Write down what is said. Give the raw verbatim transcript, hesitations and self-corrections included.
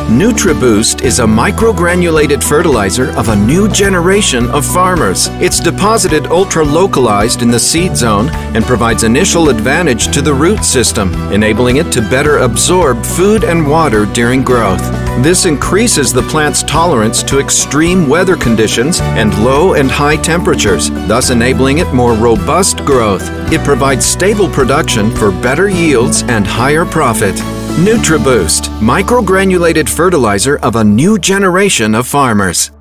NutriBOOST is a micro-granulated fertilizer of a new generation of farmers. It's deposited ultra-localized in the seed zone and provides initial advantage to the root system, enabling it to better absorb food and water during growth. This increases the plant's tolerance to extreme weather conditions and low and high temperatures, thus enabling it more robust growth. It provides stable production for better yields and higher profit. NutriBOOST, micro-granulated fertilizer of a new generation of farmers.